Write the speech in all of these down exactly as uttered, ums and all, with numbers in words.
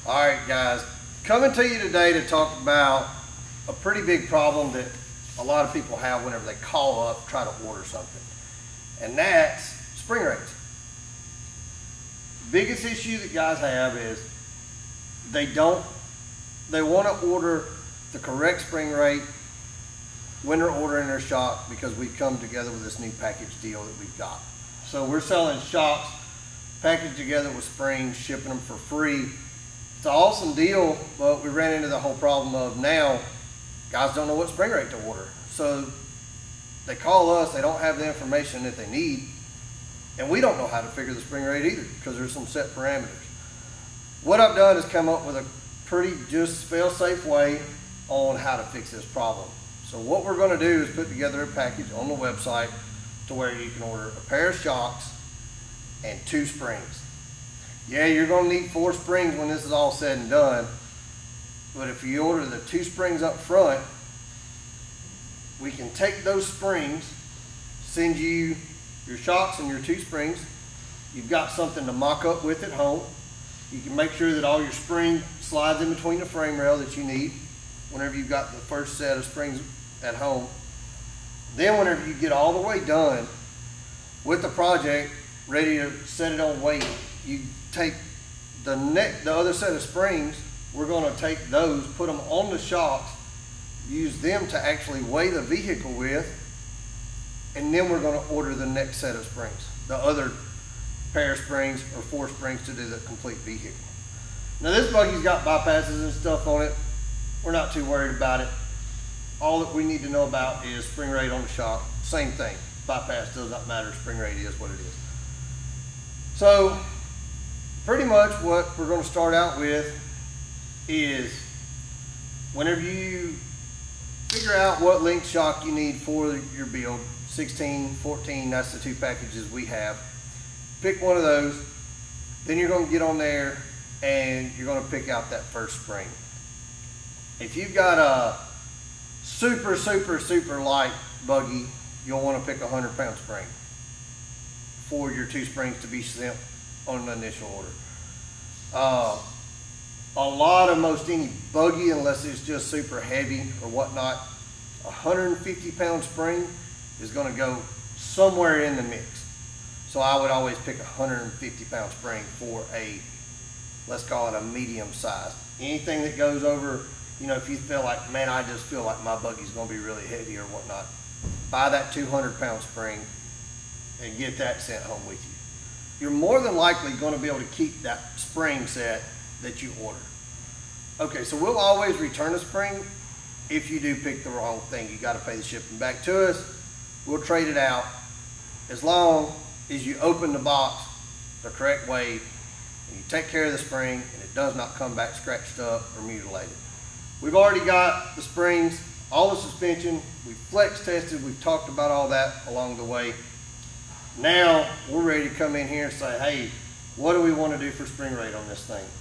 All right, guys, coming to you today to talk about a pretty big problem that a lot of people have whenever they call up, try to order something, and that's spring rates. Biggest issue that guys have is they don't, they want to order the correct spring rate when they're ordering their shock, because we've come together with this new package deal that we've got. So we're selling shocks packaged together with springs, shipping them for free. It's an awesome deal, but we ran into the whole problem of now guys don't know what spring rate to order. So they call us, they don't have the information that they need, and we don't know how to figure the spring rate either because there's some set parameters. What I've done is come up with a pretty just fail-safe way on how to fix this problem. So what we're going to do is put together a package on the website to where you can order a pair of shocks and two springs. Yeah, you're going to need four springs when this is all said and done, but if you order the two springs up front, we can take those springs, send you your shocks and your two springs. You've got something to mock up with at home. You can make sure that all your spring slides in between the frame rail that you need whenever you've got the first set of springs at home. Then whenever you get all the way done with the project, ready to set it on weight, you take the neck, the other set of springs, we're going to take those, put them on the shocks, use them to actually weigh the vehicle with, and then we're going to order the next set of springs, the other pair of springs or four springs to do the complete vehicle. Now this buggy's got bypasses and stuff on it. We're not too worried about it. All that we need to know about is spring rate on the shock. Same thing. Bypass does not matter. Spring rate is what it is. So pretty much what we're going to start out with is whenever you figure out what length shock you need for your build, sixteen, fourteen, that's the two packages we have. Pick one of those, then you're going to get on there and you're going to pick out that first spring. If you've got a super, super, super light buggy, you'll want to pick a hundred pound spring for your two springs to be sent on the initial order. Uh, a lot of most any buggy, unless it's just super heavy or whatnot, a one hundred fifty pound spring is going to go somewhere in the mix. So I would always pick a one hundred fifty pound spring for a, let's call it a medium size. Anything that goes over, you know, if you feel like, man, I just feel like my buggy's going to be really heavy or whatnot, buy that two hundred pound spring and get that sent home with you. You're more than likely going to be able to keep that spring set that you order. Okay, so we'll always return a spring if you do pick the wrong thing. You got to pay the shipping back to us. We'll trade it out as long as you open the box the correct way and you take care of the spring and it does not come back scratched up or mutilated. We've already got the springs, all the suspension, we've flex tested, we've talked about all that along the way. Now we're ready to come in here and say, hey, what do we want to do for spring rate on this thing?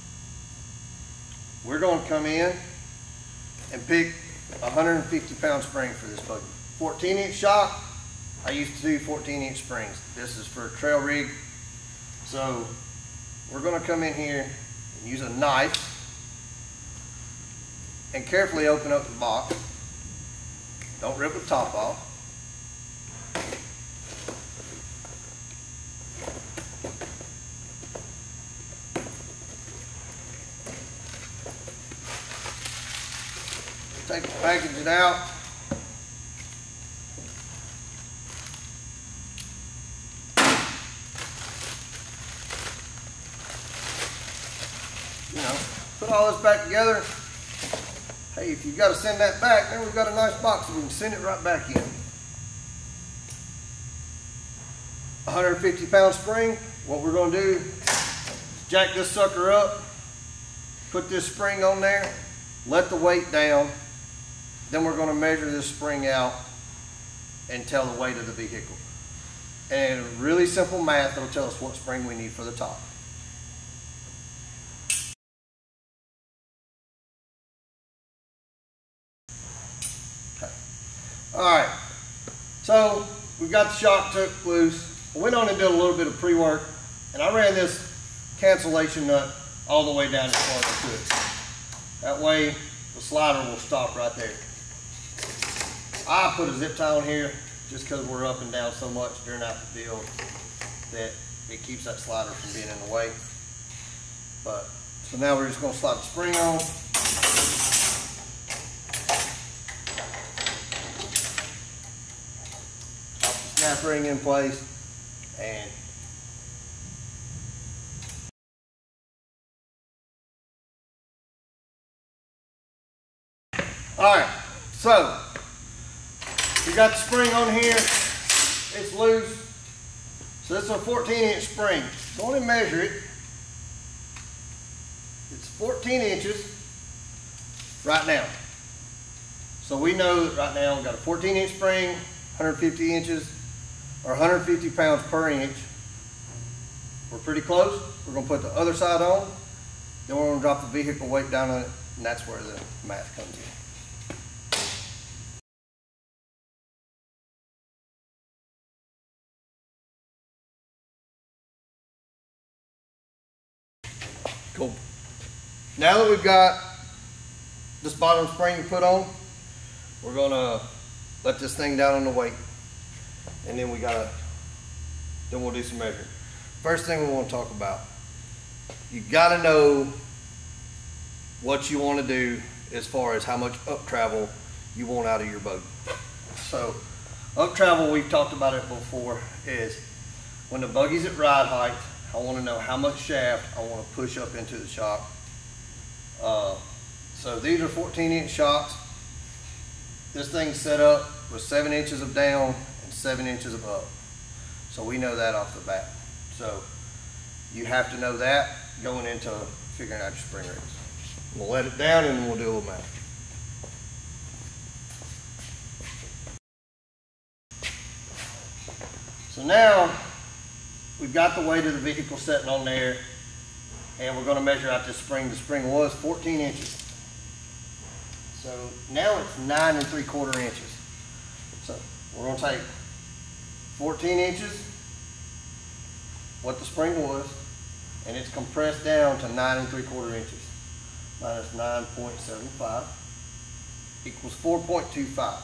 We're going to come in and pick a one hundred fifty pound spring for this buggy. fourteen inch shock, I used to do fourteen inch springs. This is for a trail rig. So we're going to come in here and use a knife and carefully open up the box. Don't rip the top off. Take the package out. You know, put all this back together. Hey, if you've got to send that back, then we've got a nice box so we can send it right back in. one hundred fifty pound spring. What we're going to do is jack this sucker up, put this spring on there, let the weight down. Then we're going to measure this spring out and tell the weight of the vehicle. And really simple math that'll tell us what spring we need for the top. Okay. All right. So we've got the shock took loose. I went on and did a little bit of pre-work, and I ran this cancellation nut all the way down as far as I could. That way the slider will stop right there. I put a zip tie on here just because we're up and down so much during that build that it keeps that slider from being in the way. But so now we're just going to slide the spring on. Pop the snap ring in place, and all right, so we got the spring on here, it's loose. So this is a fourteen inch spring. Go on and measure it. It's fourteen inches right now. So we know that right now we've got a fourteen inch spring, one hundred fifty inches, or one hundred fifty pounds per inch. We're pretty close. We're gonna put the other side on, then we're gonna drop the vehicle weight down on it, and that's where the math comes in. Cool. Now that we've got this bottom spring put on, we're gonna let this thing down on the weight, and then we gotta, then we'll do some measuring. First thing we want to talk about, you gotta know what you want to do as far as how much up travel you want out of your boat. So up travel, we've talked about it before, is when the buggy's at ride height, I want to know how much shaft I want to push up into the shock. Uh, so these are fourteen inch shocks. This thing's set up with seven inches of down and seven inches of up. So we know that off the bat. So you have to know that going into figuring out your spring rates. We'll let it down and we'll do a little math. So now we've got the weight of the vehicle sitting on there, and we're going to measure out this spring. The spring was fourteen inches. So now it's nine and three quarter inches. So we're going to take fourteen inches, what the spring was, and it's compressed down to nine and three quarter inches. Minus nine point seven five equals four point two five.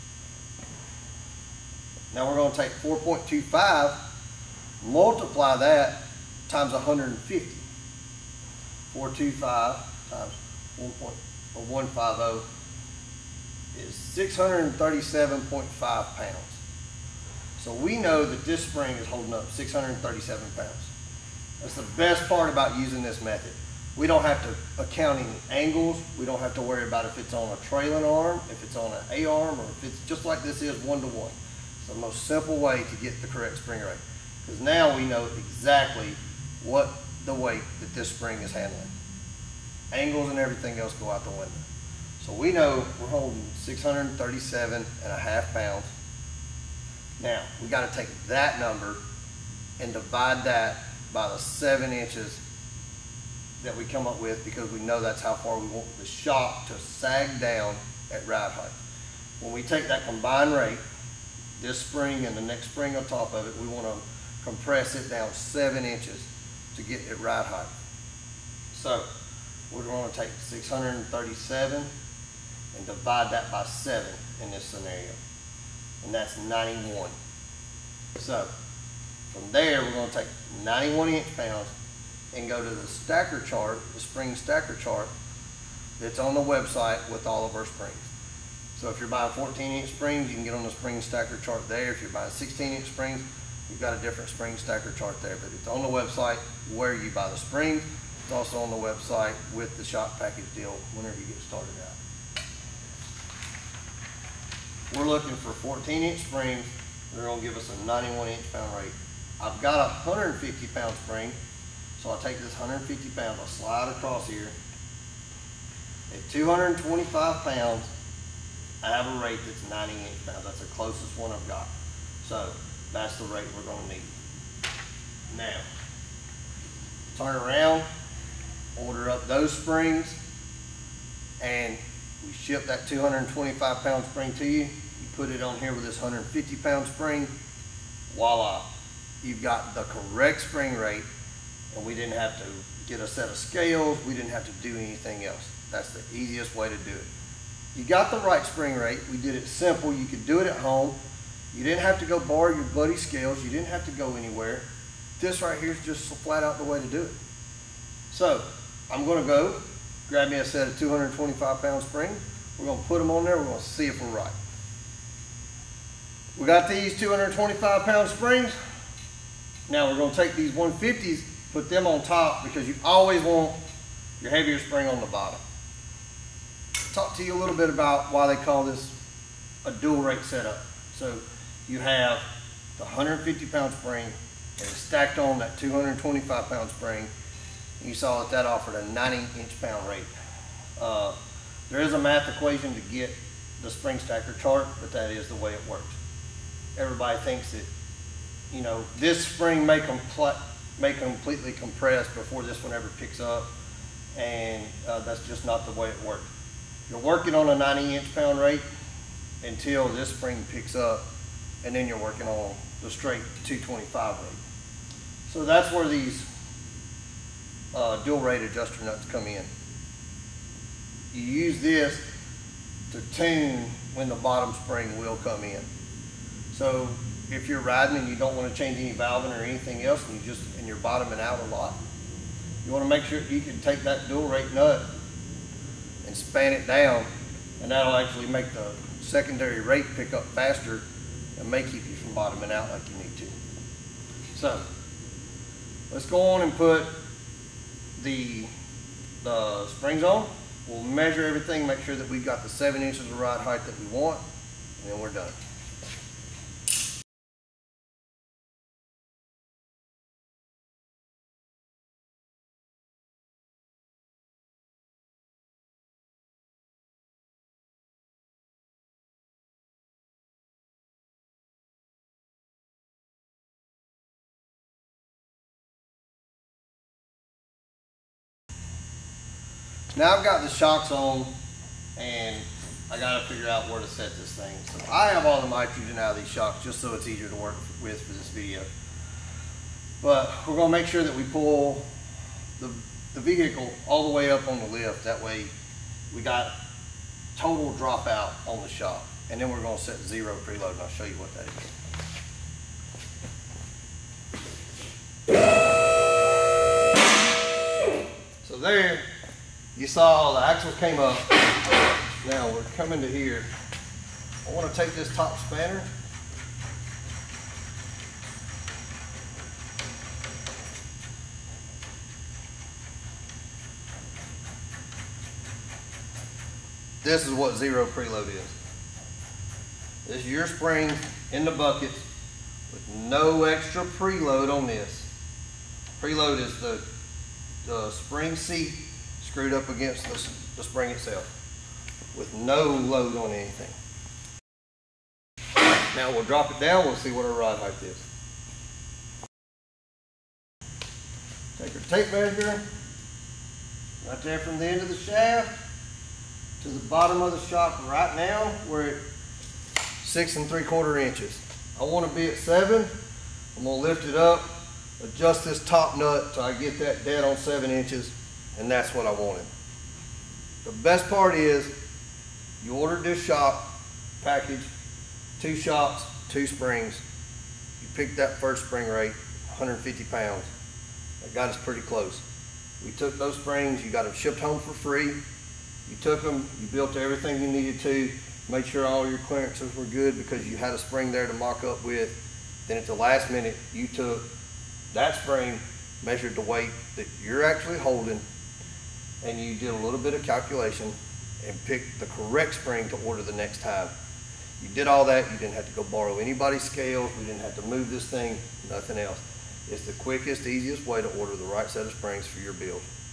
Now we're going to take four point two five, multiply that times one hundred fifty. four hundred twenty-five times one hundred fifty is six hundred thirty-seven point five pounds. So we know that this spring is holding up six hundred thirty-seven pounds. That's the best part about using this method. We don't have to account any angles. We don't have to worry about if it's on a trailing arm, if it's on an A-arm, or if it's just like this is one to one. It's the most simple way to get the correct spring rate. Because now we know exactly what the weight that this spring is handling. Angles and everything else go out the window. So we know we're holding six hundred thirty-seven and a half pounds. Now we got to take that number and divide that by the seven inches that we come up with, because we know that's how far we want the shock to sag down at ride height. When we take that combined rate, this spring and the next spring on top of it, we want to compress it down seven inches to get it ride height. So we're going to take six hundred thirty-seven and divide that by seven in this scenario, and that's ninety-one. So from there, we're going to take ninety-one inch pounds and go to the stacker chart, the spring stacker chart that's on the website with all of our springs. So if you're buying fourteen inch springs, you can get on the spring stacker chart there. If you're buying sixteen inch springs, you've got a different spring stacker chart there, but it's on the website where you buy the springs. It's also on the website with the shock package deal whenever you get started out. We're looking for fourteen inch springs. They're going to give us a ninety-one inch pound rate. I've got a one hundred fifty pound spring, so I'll take this one hundred fifty pounds, I'll slide across here. At two hundred twenty-five pounds, I have a rate that's ninety inch pounds. That's the closest one I've got. So that's the rate we're going to need. Now, turn around, order up those springs, and we ship that two hundred twenty-five pound spring to you. You put it on here with this one hundred fifty pound spring. Voila, you've got the correct spring rate, and we didn't have to get a set of scales. We didn't have to do anything else. That's the easiest way to do it. You got the right spring rate. We did it simple. You could do it at home. You didn't have to go borrow your buddy's scales. You didn't have to go anywhere. This right here is just flat out the way to do it. So I'm going to go grab me a set of two hundred twenty-five pound springs. We're going to put them on there. We're going to see if we're right. We got these two hundred twenty-five pound springs. Now we're going to take these one fifties, put them on top, because you always want your heavier spring on the bottom. Talk to you a little bit about why they call this a dual rate setup. So you have the one hundred fifty pound spring and it's stacked on that two hundred twenty-five pound spring. You saw that that offered a ninety inch pound rate. Uh, there is a math equation to get the spring stacker chart, but that is the way it works. Everybody thinks that, you know, this spring may, compl may completely compress before this one ever picks up, and uh, that's just not the way it works. You're working on a ninety inch pound rate until this spring picks up, and then you're working on the straight two twenty-five rate. So that's where these uh, dual rate adjuster nuts come in. You use this to tune when the bottom spring will come in. So if you're riding and you don't want to change any valving or anything else, and you just and you're bottoming out a lot, you want to make sure you can take that dual rate nut and span it down, and that'll actually make the secondary rate pick up faster and may keep you from bottoming out like you need to. So let's go on and put the, the springs on. We'll measure everything, make sure that we've got the seven inches of rod height that we want, and then we're done. Now I've got the shocks on, and I got to figure out where to set this thing. So I have all the nitrogen out of these shocks just so it's easier to work with for this video. But we're going to make sure that we pull the, the vehicle all the way up on the lift. That way we got total dropout on the shock. And then we're going to set zero preload, and I'll show you what that is. So there, you saw the axle came up. Now we're coming to here. I want to take this top spanner. This is what zero preload is. This is your spring in the bucket with no extra preload on this. Preload is the, the spring seat screwed up against the, the spring itself with no load on anything. Now we'll drop it down, we'll see what our rod height is. Take our tape measure, right there from the end of the shaft to the bottom of the shock right now, we're at six and three quarter inches. I want to be at seven. I'm going to lift it up, adjust this top nut till I get that dead on seven inches, and that's what I wanted. The best part is you ordered this shock package, two shocks, two springs. You picked that first spring rate, one hundred fifty pounds. That got us pretty close. We took those springs, you got them shipped home for free. You took them, you built everything you needed to, made sure all your clearances were good because you had a spring there to mock up with. Then at the last minute, you took that spring, measured the weight that you're actually holding, and you did a little bit of calculation and picked the correct spring to order the next time. You did all that. You didn't have to go borrow anybody's scales. We didn't have to move this thing, nothing else. It's the quickest, easiest way to order the right set of springs for your build.